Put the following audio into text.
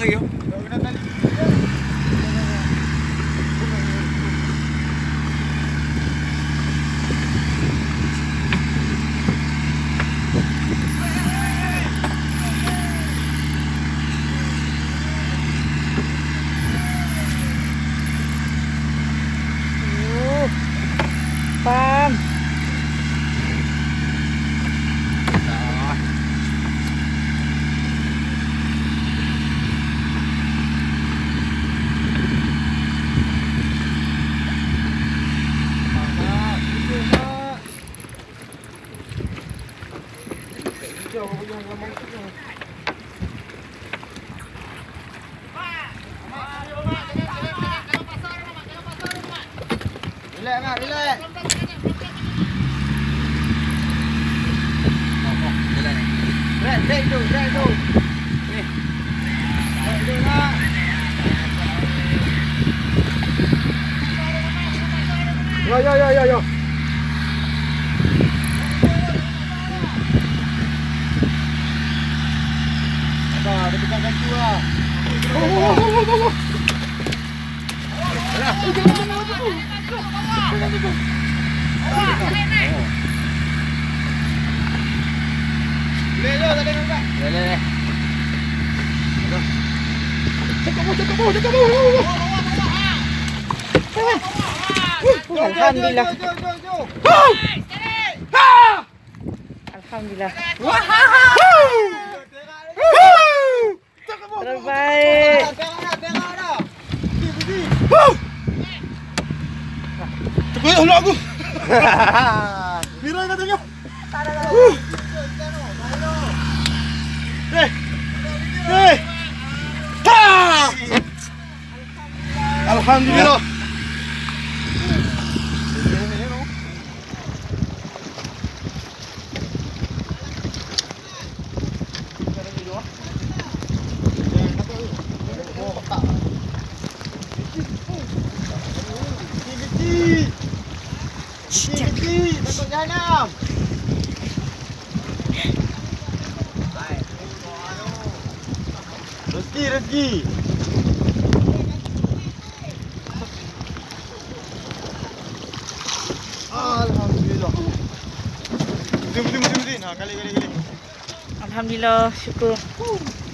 lagi. Pam. Relax mak, relax. Break tu. Break tu mak. Yo. Abah, dia pegang gantu lah. Boleh. Alhamdulillah. Alhamdulillah. Terbaik. Terbaik Allah aku. Mirai katanya. Alhamdulillah. Masuk jahanam. Rezeki. Alhamdulillah. Betul. Kali. Alhamdulillah, syukur.